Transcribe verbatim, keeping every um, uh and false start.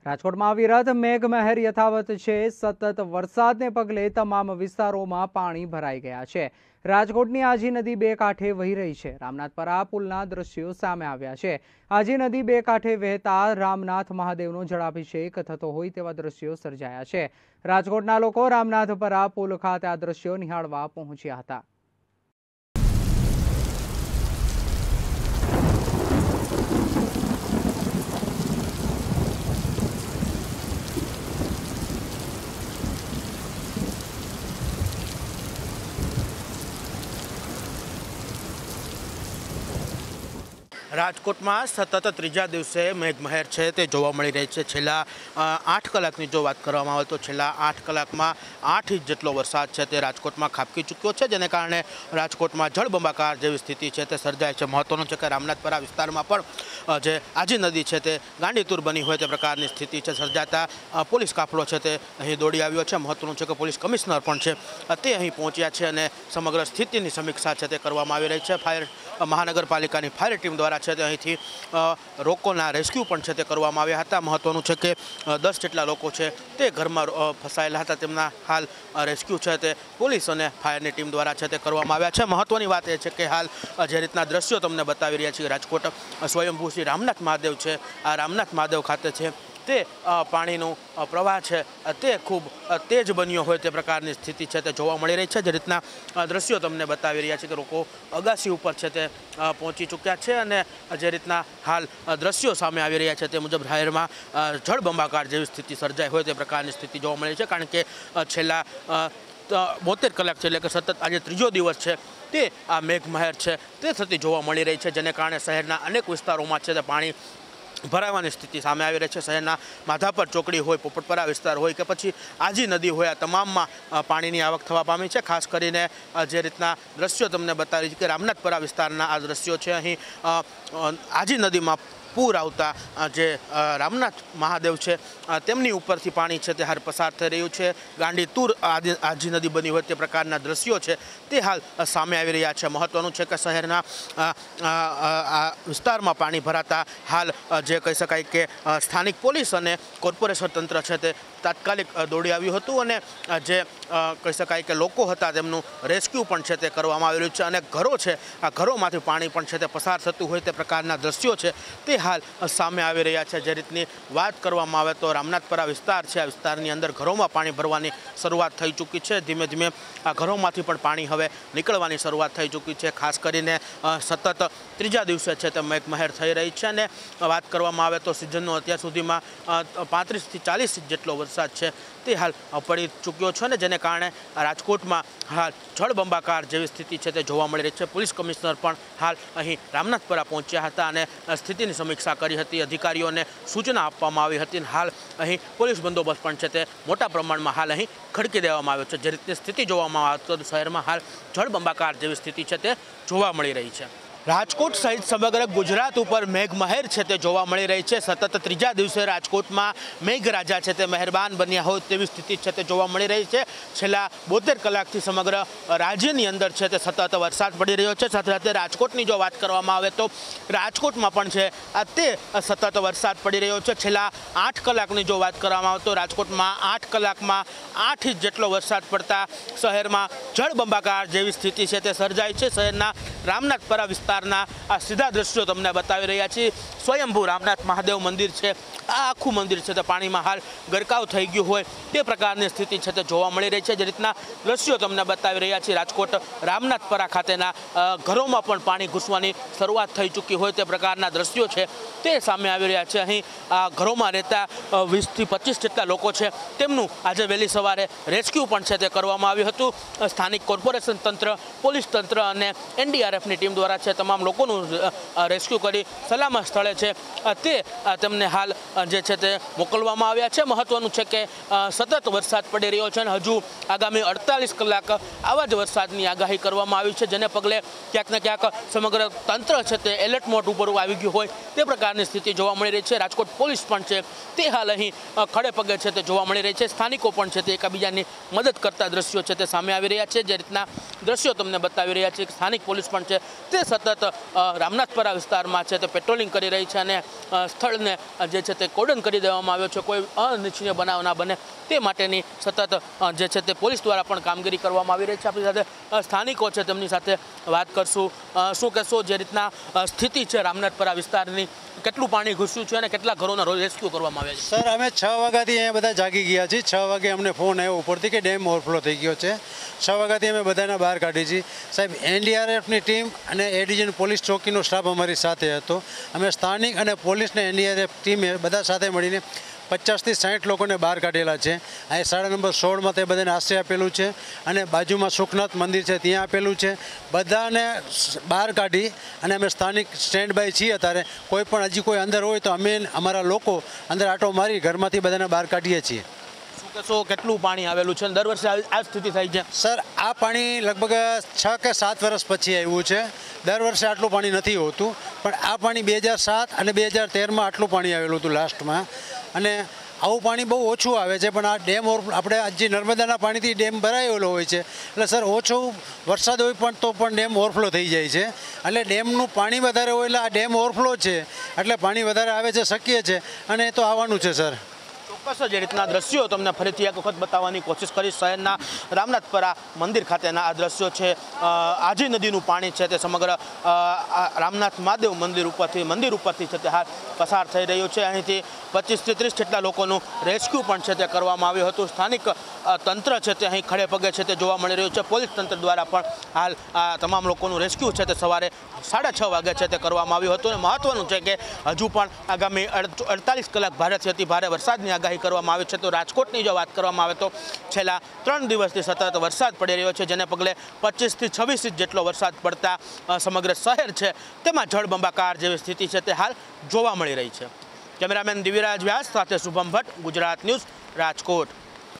રાજકોટમાં અવિરત મેઘમહેર યથાવત છે। સતત વરસાદને પગલે તમામ વિસ્તારોમાં પાણી ભરાઈ ગયા છે। રાજકોટની આજી નદી બે કાંઠે વહી રહી છે। રામનાથપરા પુલના દ્રશ્યો સામે આવ્યા છે। આજી નદી બે કાંઠે વહેતા રામનાથ મહાદેવનો જળાભિષેક થતો હોય તેવા દ્રશ્યો સર્જાયા છે। રાજકોટના લોકો રામનાથપરા પુલ ખાતે આ દ્રશ્યો નિહાળવા પહોંચ્યા હતા। રાજકોટ में सतत त्रीजा दिवसे मेघमहेर है ते जोवा मळी रही है। छेल्ला आठ कलाकनी जो बात करवामां आवे तो छेल्ला आठ कलाक में आठ इंच जेटलो वरसाद है ते राजकोट में खाबकी चूक्यो है, जेने कारणे राजकोट में जळबंबाकार जेवी स्थिति है ते सर्जाय है। महत्वनुं छे के रामनाथपरा विस्तारमां पण जे आजी नदी है ते गांडीतूर बनी होय ते प्रकारनी स्थिति है सर्जाता पोलीस काफलो है ते अहीं दौड़ी आव्यो छे। महत्वनुं छे के पोलीस कमिश्नर पण छे ते अहीं पहोंच्या छे अने समग्र स्थितिनी समीक्षा है ते करवामां आवी रही है। फायर महानगरपालिकानी फायर टीम द्वारा है ते अहींथी लोकोना रेस्क्यू पण छे ते करवामां आव्या हता। महत्वनुं छे के दस जेटला लोको छे ते घरमां फसायेला हता, तेमना हाल रेस्क्यू छे ते पोलीस अने फायरनी टीम द्वारा छे ते करवामां आव्या छे। महत्वनी वात ए छे के हाल जे रीतना दृश्यो तमने बतावी रह्या छीए, राजकोट स्वयंभू श्री रामनाथ महादेव छे, आ रामनाथ महादेव खाते छे ते पाणीनो प्रवाह है ते खूब तेज बन्यो होय ते प्रकारनी स्थिति है ते जोवा मळी रही है। जे रीतना दृश्यो तमने बतावी रह्या छे के लोको अगासी उपर है ते पहोंची चूक्या छे अने जे रीतना हाल दृश्यो सामे आवी रह्या छे ते मुजब जाहेरमां जळबंबाकार जेवी स्थिति सर्जाय होय ते प्रकारनी स्थिति जोवा मळी छे। कारण के छेल्ला बोतेर कलाक एटले के सतत आज त्रीजो दिवस है ते आ मेघमहेर है ते थती जोवा मळी रही है, जेने कारणे शहेरना अनेक विस्तारोमां छे ते पाणी भरावानी स्थिति सामे आवी रही है। शहरना माधापर चौकड़ी होय, पोपटपरा विस्तार होय के पछी आजी नदी होय, आ तमाममां पाणीनी आवक थवा पामी छे। खास करीने जे रीतना दृश्यो तमने बतावी के रामनाथपरा विस्ताરના आ दृश्यो छे। અહીં आजी नदीमां पूर आवता जे रामनाथ महादेव है तेमनी उपरथी पाणी है ते हाल पसार थई रह्युं छे। गांडीतूर आदि आजी नदी बनी होय ते प्रकारना दृश्यो है ते हाल सामे आवी रह्या छे। महत्वनुं छे के शहेरना विस्तारमां पाणी भराता हाल जे कही शकाय के स्थानिक पोलीस अने कोर्पोरेशन तंत्र है ते तात्कालिक दौड़ी आव्युं हतुं अने जे कही शकाय के लोको हता तेमनुं रेस्क्यू पण छे ते करवामां आवी रह्युं छे। अने घरो छे आ घरोमांथी पाणी पण छे ते पसार थतुं होय ते प्रकारना दृश्यो छे ते हाल सामे आवी रह्या छे। जे रीतनी वात करवामां आवे तो रामनाथपरा विस्तार है, आ विस्तारनी अंदर घरोमां पाणी भरवानी शरूआत थई चूकी है। धीमे धीमे आ घरोमांथी पण पाणी हवे निकळवानी शरूआत थई चूकी है। खास करीने सतत त्रीजा दिवसे है ते मेघमहेर थई रही है अने वात करवामां आवे तो सीजननो अत्यार सुधीमां पैंतीस थी चालीस जेटलो वरसाद है ते हाल पड़ी चूक्यो छे ने जेने कारणे राजकोट में हाल जळबंबाकार जेवी स्थिति है ते जोवा मळी रही है। पोलीस कमिश्नर पण हाल अहीं रामनाथपरा पहोंच्या हता अने स्थितिनी समीक्षा करी हती, अधिकारीओने सूचना आपवामां आवी हती। हाल अहीं पोलीस बंदोबस्त पण छे ते मोटा प्रमाणमां हाल अहीं खड़की देवामां आव्यो छे। जे रीतनी स्थिति जोवामां आवे तो शहेरमां हाल जळबंबाकार जेवी स्थिति है ते जोवा मळी रही है। राजकोट सहित समग्र गुजरात पर मेघमहेर है ते जोवा मळी रही है। सतत त्रीजा दिवसे राजकोट में मेघराजा है ते मेहरबान बन्या हो तेवी स्थिति है ते जोवा मळी रही है। छेल्ला बोतेर कलाकथी समग्र राज्यनी अंदर है ते सतत वरसाद पड़ी रह्यो छे। साथे साथे राजकोटनी जो बात करवामां आवे तो राजकोट में पण छे ते सतत वरसाद पड़ी रह्यो छे। छेल्ला आठ कलाकनी जो बात करवामां आवे तो राजकोट में आठ कलाक में आठ इंच जेटलो वरसाद पड़ता शहर में जळबंबाकार जेवी स्थिति है ते सर्जाई है। शहरना रामनाथपरा विस्तार आ सीधा दृश्यों तमने बतावी रह्या छीए। स्वयंभू रामनाथ महादेव मंदिर है, आ आखू मंदिर है तो पानी में हाल गरकाव थई गयुं होय ते प्रकारनी स्थिति है तो जोवा मळी रही है। जे रीतना दृश्यों तमने बतावी रह्या छीए, राजकोट रामनाथपरा खातेना घरोमां पण पाणी घूसवानी शरूआत थई चूकी होय ते प्रकारना दृश्यों है ते सामे आवी रह्या छे। अहीं घरोमां रहता वीस थी पच्चीस जेटला लोको छे तेमनुं आजे वहेली सवारे रेस्क्यू पण छे ते करवामां आव्युं हतुं। स्थानिक कोर्पोरेशन तंत्र, पोलीस तंत्र अने एनडीआरएफनी टीम द्वारा छे तमाम लोकोनुं रेस्क्यू करी सलामत स्थळे छे ते तेमने हाल जे छे ते मोकलवामां आव्या छे। महत्वनुं छे के सतत वरसाद पड़ी रह्यो छे अने हजू आगामी अड़तालीस कलाक आवा ज वरसादनी आगाही करवामां आवी छे, जेने पगले क्यांक ने क्यांक समग्र तंत्र छे ते एलर्ट मोड उपर आवी गयुं होय ते प्रकारनी स्थिति जोवा मळी रही है। राजकोट पोलीस पण छे ते हाल अहीं खड़े पगे छे ते जोवा मळी रही है। स्थानिको पण छे ते एकबीजानी मदद करता दृश्यो छे ते सामे आवी रह्या छे। जे रीतना दृश्यो तमने बतावी रह्या छे, स्थानिक पोलीस पण પણ છે તે સતત રામનાથપરા વિસ્તારમાં છે તે પેટ્રોલિંગ કરી રહી છે અને સ્થળને જે છે તે કોર્ડન કરી દેવામાં આવ્યો છે, કોઈ અનિચ્છનીય બનાવ ના બને તે માટેની સતત જે છે તે પોલીસ દ્વારા પણ કામગીરી કરવામાં આવી રહી છે. આપણી સાથે સ્થાનિકો છે તેમની સાથે વાત કરશું. શું કહેશો, જે રીતના સ્થિતિ છે રામનાથપરા વિસ્તારની, કેટલું પાણી ઘૂસ્યું છે અને કેટલા ઘરોના રેસ્ક્યુ કરવામાં આવ્યા છે? સર, અમે છ વાગ્યાથી અહીંયા બધા જાગી ગયા છીએ. છ વાગે અમને ફોન આવ્યો ઉપરથી કે ડેમ ઓવરફ્લો થઈ ગયો છે. છ વાગ્યાથી અમે બધાને બહાર કાઢી છીએ. સાહેબ, એનડીઆરએફની ટીમ અને એ ડિવિઝન પોલીસ ચોકીનો સ્ટાફ અમારી સાથે હતો. અમે સ્થાનિક અને પોલીસને એનડીઆરએફ ટીમે બધા સાથે મળીને પચાસથી સાઠ લોકોને બહાર કાઢેલા છે. અહીં શાળા નંબર સોળમાં તે બધાને આશ્રય આપેલું છે અને બાજુમાં સુખનાથ મંદિર છે ત્યાં આપેલું છે. બધાને બહાર કાઢી અને અમે સ્થાનિક સ્ટેન્ડ બાય છીએ. અત્યારે કોઈ પણ હજી કોઈ અંદર હોય તો અમે અમારા લોકો અંદર આંટો મારી ઘરમાંથી બધાને બહાર કાઢીએ છીએ. શું કહેશો, કેટલું પાણી આવેલું છે? દર વર્ષે આ સ્થિતિ થાય છે? સર, આ પાણી લગભગ છ કે સાત વર્ષ પછી આવ્યું છે. દર વર્ષે આટલું પાણી નથી હોતું, પણ આ પાણી બે હજાર સાત અને બે હજાર તેરમાં આટલું પાણી આવેલું હતું લાસ્ટમાં. અને આવું પાણી બહુ ઓછું આવે છે, પણ આ ડેમ આપણે જે નર્મદાના પાણીથી ડેમ ભરાયેલો હોય છે એટલે સર ઓછો વરસાદ હોય પણ તો પણ ડેમ ઓવરફ્લો થઈ જાય છે. એટલે ડેમનું પાણી વધારે હોય એટલે આ ડેમ ઓવરફ્લો છે એટલે પાણી વધારે આવે છે, શક્ય છે અને એ તો આવવાનું છે. સર, ચોક્કસ જે રીતના દ્રશ્યો તમને ફરીથી એક વખત બતાવવાની કોશિશ કરીશ. શહેરના રામનાથપરા મંદિર ખાતેના આ દ્રશ્યો છે. આજી નદીનું પાણી છે તે સમગ્ર રામનાથ મહાદેવ મંદિર ઉપરથી મંદિર ઉપરથી છે તે હાલ પસાર થઈ રહ્યું છે. અહીંથી પચીસથી ત્રીસ જેટલા લોકોનું રેસ્ક્યુ પણ છે તે કરવામાં આવ્યું હતું. સ્થાનિક તંત્ર છે તે અહીં ખડે પગે છે તે જોવા મળી રહ્યું છે. પોલીસ તંત્ર દ્વારા પણ હાલ આ તમામ લોકોનું રેસ્ક્યુ છે તે સવારે સાડા છ વાગે છે તે કરવામાં આવ્યું હતું. અને મહત્વનું છે કે હજુ પણ આગામી અડતાલીસ કલાક ભારેથી અતિ ભારે વરસાદની આગાહી કરવામાં આવી છે. તો રાજકોટની જો વાત કરવામાં આવે તો છેલ્લા ત્રણ દિવસથી સતત વરસાદ પડી રહ્યો છે, જેને પગલે પચીસથી છવ્વીસ ઇંચ જેટલો વરસાદ પડતા સમગ્ર શહેર છે તેમાં જળબંબાકાર જેવી સ્થિતિ છે તે હાલ જોવા મળી રહી છે. કેમેરામેન દિવ્યરાજ વ્યાસ સાથે શુભમ ભટ્ટ, ગુજરાત ન્યૂઝ, રાજકોટ.